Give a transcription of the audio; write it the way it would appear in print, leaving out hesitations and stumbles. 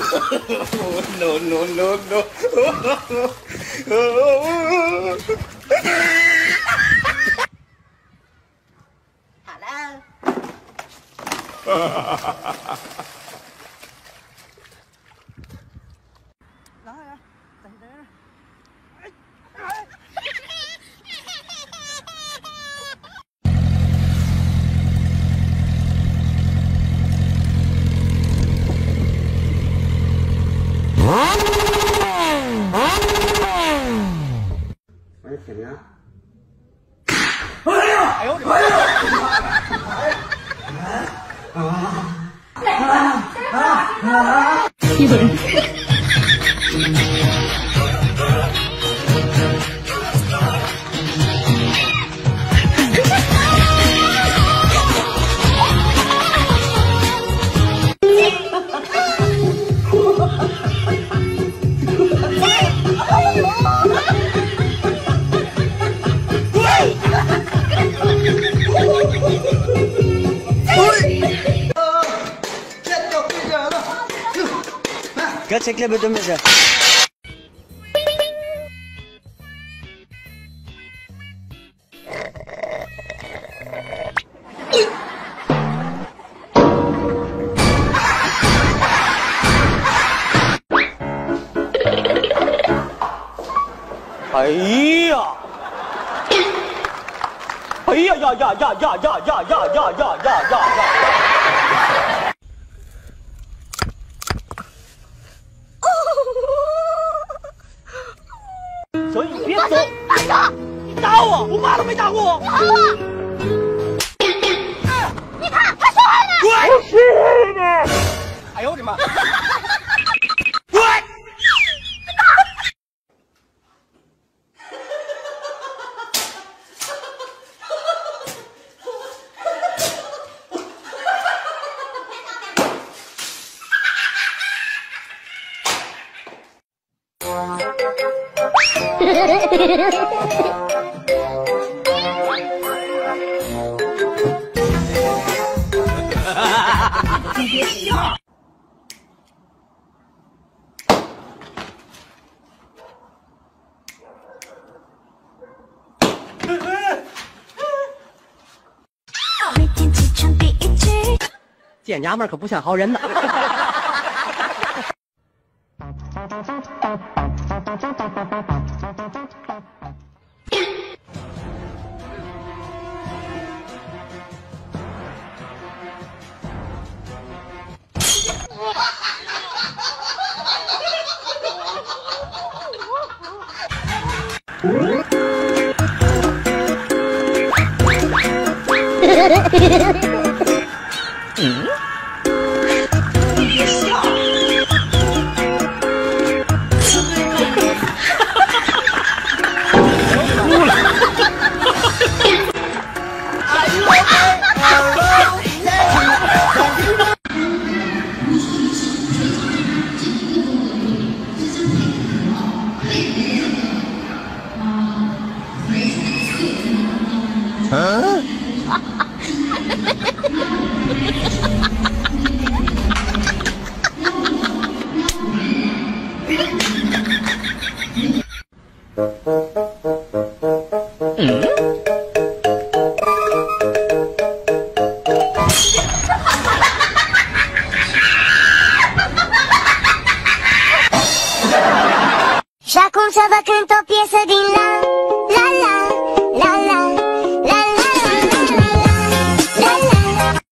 no, no, no, no. 好了。来呀，等等。 喂，铁明。 哎呦我的妈！ 有人。 Gerçekle bölünmeyeceğim. Ay ya! Ay ya ya ya ya ya ya ya ya ya ya ya ya! 所以你别走！ 大哥， 你打我，我妈都没打过我。 你好啊！你看，他说话呢。 我是你！哎呦我的妈！滚！ 见娘们可不像好人呐。 Ya con cada canto pieza de la